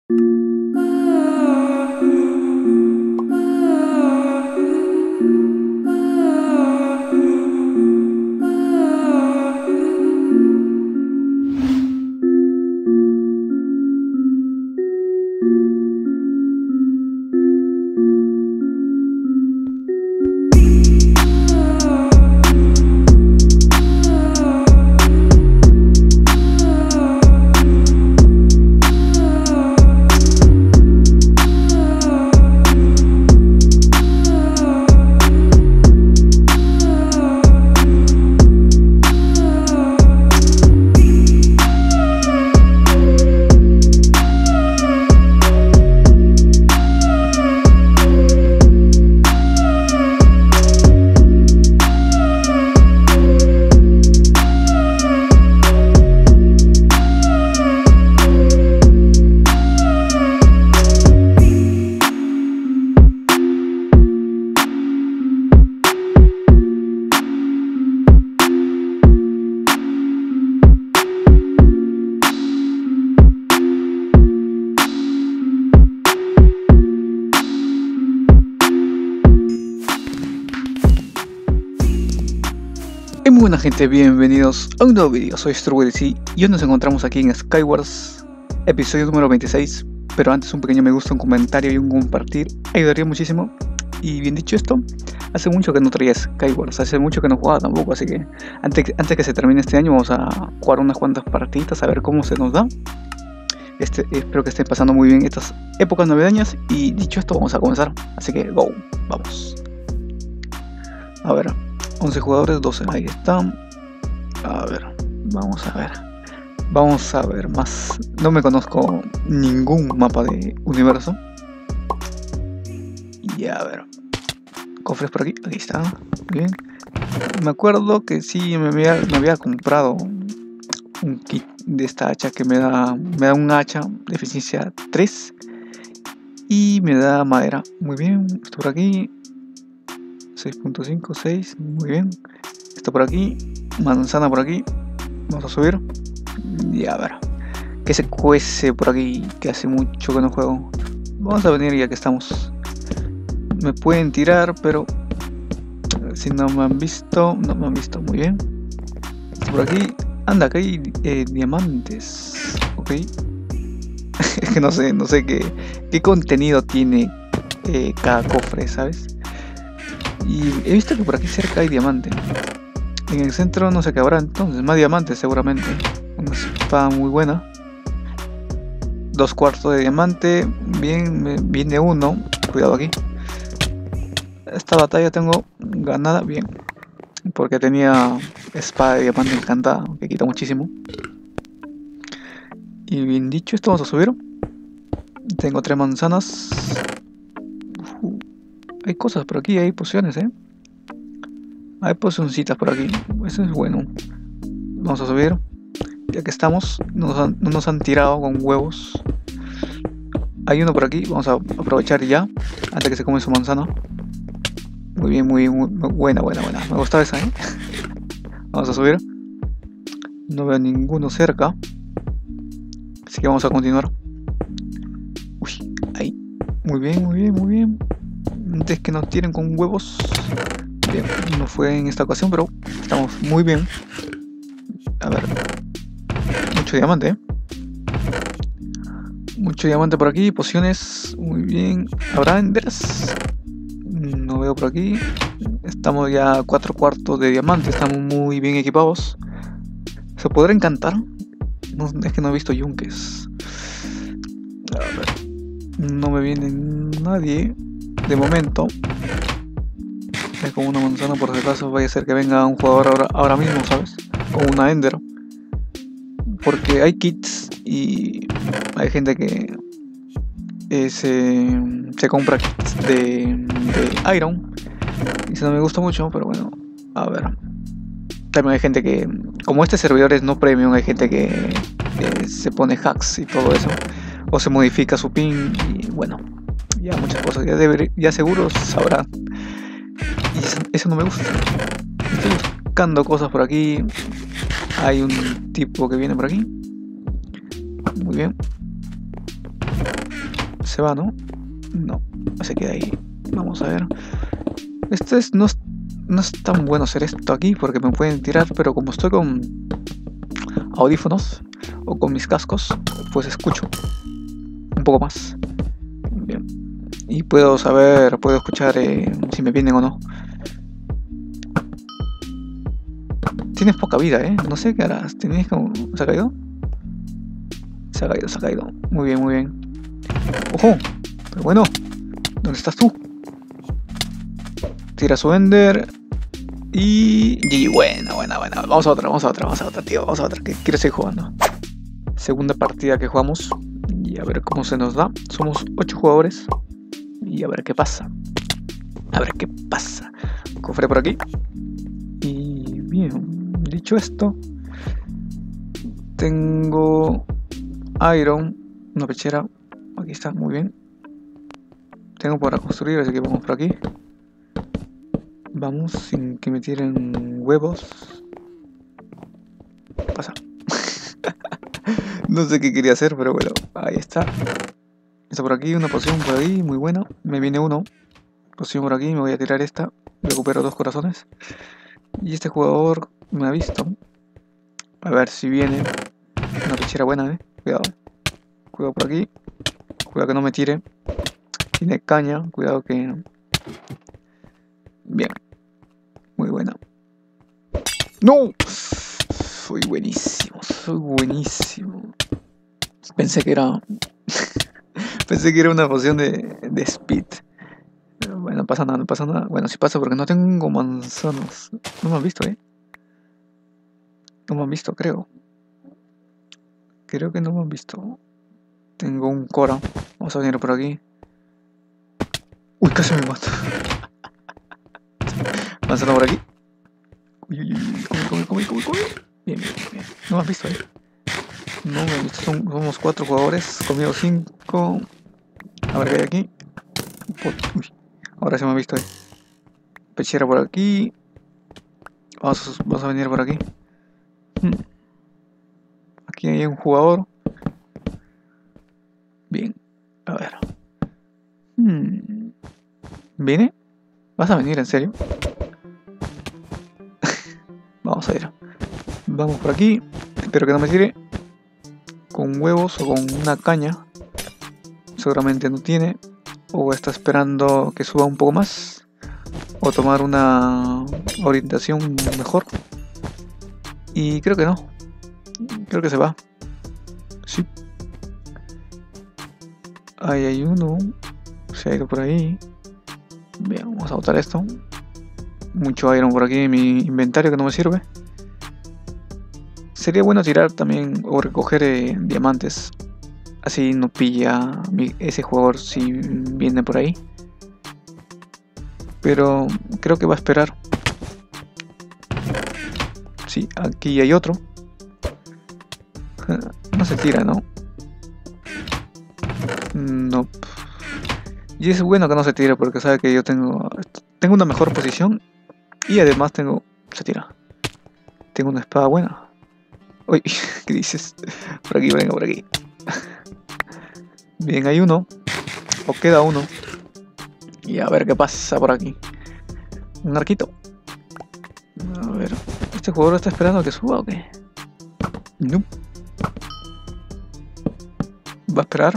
Muy buena gente, bienvenidos a un nuevo video. Soy Strawberry y hoy nos encontramos aquí en Skywars, episodio número 26. Pero antes un pequeño me gusta, un comentario y un compartir ayudaría muchísimo. Y bien dicho esto, hace mucho que no traía Skywars, hace mucho que no jugaba tampoco, así que antes que se termine este año vamos a jugar unas cuantas partiditas a ver cómo se nos da. Espero que estén pasando muy bien estas épocas navideñas. Y dicho esto, vamos a comenzar, así que go, vamos. A ver, 11 jugadores, 12, ahí están. A ver, vamos a ver más. No me conozco ningún mapa de universo. Y a ver, cofres por aquí, aquí está, muy bien. Me acuerdo que sí me había comprado un kit de esta hacha que me da un hacha de eficiencia 3 y me da madera. Muy bien, esto por aquí 6.5, 6, muy bien. Esto por aquí, manzana por aquí. Vamos a subir y a ver qué se cuece por aquí, que hace mucho que no juego. Vamos a venir ya que estamos. Me pueden tirar, pero si no me han visto, muy bien. Esto por aquí, anda, acá hay diamantes, ok. Es que no sé qué contenido tiene cada cofre, ¿sabes? Y he visto que por aquí cerca hay diamante. En el centro no sé qué habrá entonces, más diamantes seguramente. Una espada muy buena. 2/4 de diamante. Bien, viene uno. Cuidado aquí. Esta batalla tengo ganada bien, porque tenía espada de diamante encantada, que quita muchísimo. Y bien dicho esto, vamos a subir. Tengo 3 manzanas. Hay cosas por aquí, hay pociones, hay pocioncitas por aquí, eso es bueno. Vamos a subir, ya que estamos, no nos han tirado con huevos. Hay uno por aquí, vamos a aprovechar ya, antes que se come su manzana. Muy bien, muy buena, me gusta esa, Vamos a subir. No veo ninguno cerca, así que vamos a continuar. Uy, ahí, muy bien. Antes que nos tiren con huevos. Bien, no fue en esta ocasión, pero estamos muy bien. A ver, mucho diamante, mucho diamante por aquí, pociones, muy bien. ¿Habrá enders? No veo por aquí. Estamos ya a 4/4 de diamante, estamos muy bien equipados. ¿Se podrá encantar? No, es que no he visto yunques. A ver, no me viene nadie de momento. Es como una manzana por si acaso, vaya a ser que venga un jugador ahora mismo, ¿sabes? O una ender. Porque hay kits y hay gente que se compra kits de iron. Y eso no me gusta mucho, pero bueno, a ver. También hay gente que, como este servidor es no premium, hay gente que se pone hacks y todo eso. O se modifica su ping y bueno, ya muchas cosas, ya seguro sabrán. Y eso no me gusta. Estoy buscando cosas por aquí. Hay un tipo que viene por aquí. Muy bien. Se va, ¿no? No, se queda ahí. Vamos a ver. No es tan bueno hacer esto aquí porque me pueden tirar, pero como estoy con audífonos o con mis cascos, pues escucho un poco más. Bien. Y puedo escuchar si me vienen o no. Tienes poca vida, no sé qué harás. ¿Tienes como... ¿Se ha caído? Se ha caído. Muy bien, muy bien. ¡Ojo! Pero bueno, ¿dónde estás tú? Tira su Ender. Y buena. Vamos a otra, tío. Vamos a otra, que quiero seguir jugando. Segunda partida que jugamos. Y a ver cómo se nos da. Somos 8 jugadores. Y a ver qué pasa. Cofre por aquí. Y bien, dicho esto, tengo Iron, una pechera. Aquí está, muy bien. Tengo para construir, así que vamos por aquí. Vamos sin que me tiren huevos. ¿Qué pasa? No sé qué quería hacer, pero bueno, ahí está. Está por aquí, una poción por ahí, muy buena. Me viene uno. Poción por aquí, me voy a tirar esta. Recupero 2 corazones. Y este jugador me ha visto. A ver si viene. Una pechera buena, Cuidado. Cuidado por aquí. Cuidado que no me tire. Tiene caña. Cuidado que... Bien. Muy buena. ¡No! Soy buenísimo. Pensé que era... Pensé que era una poción de speed. Pero bueno, no pasa nada. Bueno, sí pasa porque no tengo manzanas. No me han visto, No me han visto, creo. Creo que no me han visto. Tengo un Cora. Vamos a venir por aquí. Uy, casi me mato. Manzana por aquí. Uy. Come. Bien. No me han visto, No me han visto. Somos 4 jugadores. Conmigo 5. A ver qué hay aquí. Uy. Ahora se me han visto, Pechera por aquí. Vamos a venir por aquí. Aquí hay un jugador. Bien. A ver. ¿Viene? ¿Vas a venir en serio? Vamos a ir. Vamos por aquí. Espero que no me tire. Con huevos o con una caña. Seguramente no tiene. O está esperando que suba un poco más. O tomar una orientación mejor. Y creo que no. Creo que se va. Sí. Ahí hay uno. Se ha ido por ahí. Bien, vamos a botar esto. Mucho iron por aquí en mi inventario que no me sirve. Sería bueno tirar también o recoger diamantes. Así no pilla ese jugador si viene por ahí. Pero creo que va a esperar. Sí, aquí hay otro. No se tira, ¿no? No. Y es bueno que no se tire porque sabe que yo tengo una mejor posición. Y además se tira. Tengo una espada buena. Uy, ¿qué dices? Por aquí, venga, por aquí. Bien, hay uno. O queda uno. Y a ver qué pasa por aquí. Un arquito. A ver. ¿Este jugador está esperando a que suba o qué? No. ¿Va a esperar?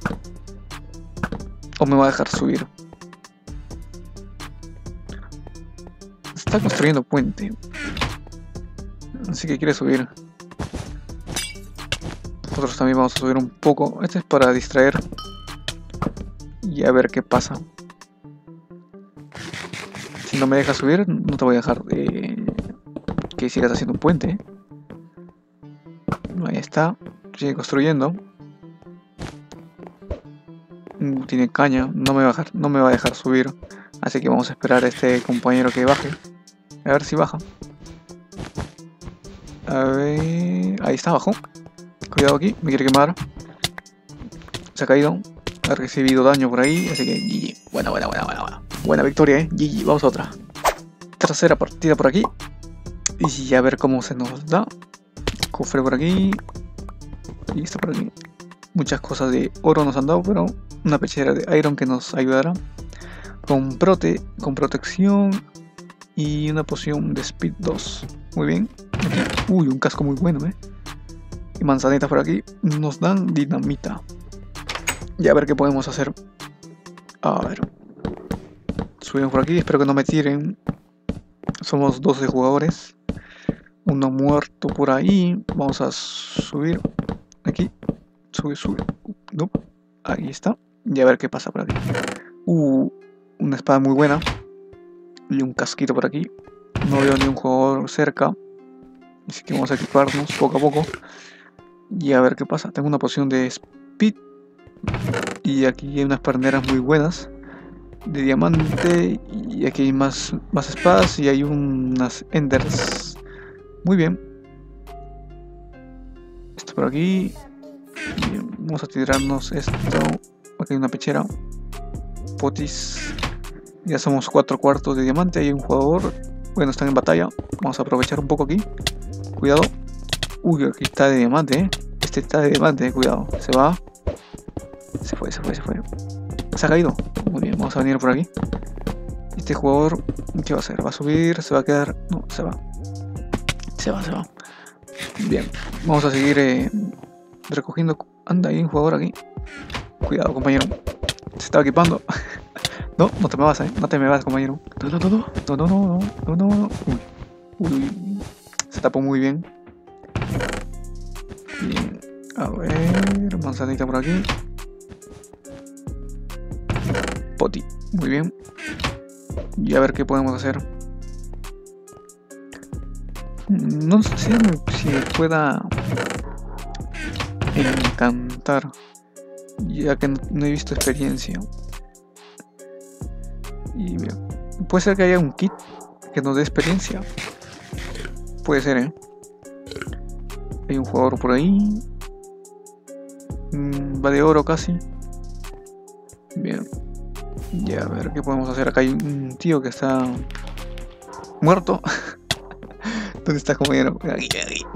¿O me va a dejar subir? Está construyendo puente. Así que quiere subir. Nosotros también vamos a subir un poco. Este es para distraer. Y a ver qué pasa. Si no me deja subir, no te voy a dejar que sigas haciendo un puente. Ahí está. Sigue construyendo. Tiene caña. No me va a dejar subir. Así que vamos a esperar a este compañero que baje. A ver si baja. A ver... Ahí está, abajo. Cuidado aquí, me quiere quemar. Se ha caído. Ha recibido daño por ahí, así que GG. Buena. Buena victoria, GG. Vamos a otra. Tercera partida por aquí. Y a ver cómo se nos da. Cofre por aquí. Y está por aquí. Muchas cosas de oro nos han dado, pero una pechera de iron que nos ayudará. Con protección y una poción de speed 2. Muy bien. Uy, un casco muy bueno, Y manzanitas por aquí. Nos dan dinamita. Y a ver qué podemos hacer. A ver. Subimos por aquí. Espero que no me tiren. Somos 12 jugadores. Uno muerto por ahí. Vamos a subir. Aquí. Sube. No. Ahí está. Y a ver qué pasa por aquí. Una espada muy buena. Y un casquito por aquí. No veo ni un jugador cerca. Así que vamos a equiparnos poco a poco. Y a ver qué pasa. Tengo una poción de speed. Y aquí hay unas perneras muy buenas. De diamante. Y aquí hay más espadas. Y hay unas enders. Muy bien. Esto por aquí. Bien, vamos a tirarnos esto. Aquí hay una pechera. Potis. Ya somos 4 cuartos de diamante. Hay un jugador. Bueno, están en batalla. Vamos a aprovechar un poco aquí. Cuidado. Uy, aquí está de diamante, Este está de diamante, cuidado. Se va. Se fue. Se ha caído. Muy bien, vamos a venir por aquí. Este jugador, ¿qué va a hacer? ¿Va a subir? ¿Se va a quedar? No, se va. Se va. Bien, vamos a seguir recogiendo. Anda, hay un jugador aquí. Cuidado, compañero. Se estaba equipando. No te me vas, No te me vas, compañero. No. Uy. Se tapó muy bien. Bien. A ver, manzanita por aquí. Poti. Muy bien. Y a ver qué podemos hacer. No sé si pueda encantar, ya que no he visto experiencia. Y bien, puede ser que haya un kit que nos dé experiencia. Puede ser, Hay un jugador por ahí. Va de oro casi. Bien. Y a ver qué podemos hacer. Acá hay un tío que está muerto. ¿Dónde está, compañero? Aquí.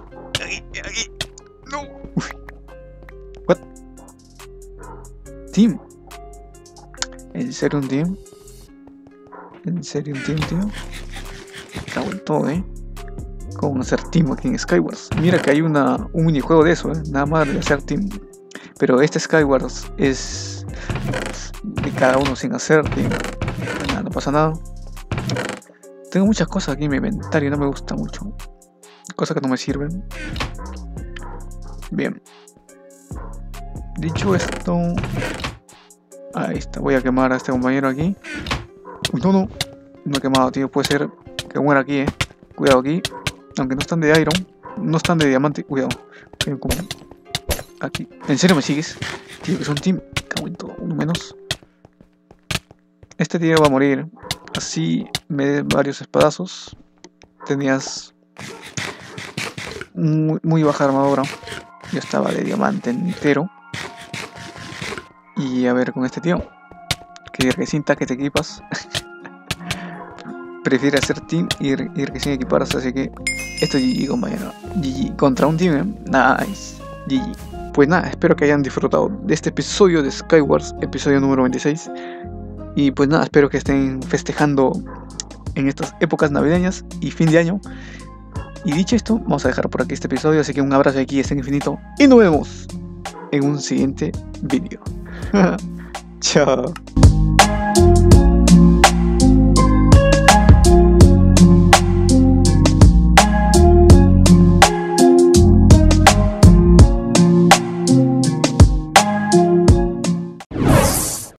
No. What? Team. ¿En serio un team? Tío? Cago en todo, ¿Cómo hacer team aquí en Skywars? Mira que hay un minijuego de eso, Nada más de hacer team. Pero este Skywars es de cada uno sin hacer team. No pasa nada. Tengo muchas cosas aquí en mi inventario, no me gusta mucho. Cosas que no me sirven. Bien. Dicho esto... Ahí está, voy a quemar a este compañero aquí. Uy, no he quemado, tío. Puede ser que muera aquí, Cuidado aquí. Aunque no están de iron, no están de diamante. Cuidado. Aquí. ¿En serio me sigues? Tío, que es un team. Cago en todo. Uno menos. Este tío va a morir. Así me den varios espadazos. Tenías muy baja armadura. Yo estaba de diamante entero. Y a ver con este tío. Que recinta que te equipas. Prefiere hacer team y recién equiparse. Así que esto es GG, compañero. GG. Contra un team, Nice. GG. Pues nada, espero que hayan disfrutado de este episodio de Skywars, episodio número 26. Y pues nada, espero que estén festejando en estas épocas navideñas y fin de año. Y dicho esto, vamos a dejar por aquí este episodio. Así que un abrazo de aquí, en infinito. Y nos vemos en un siguiente vídeo. Chao.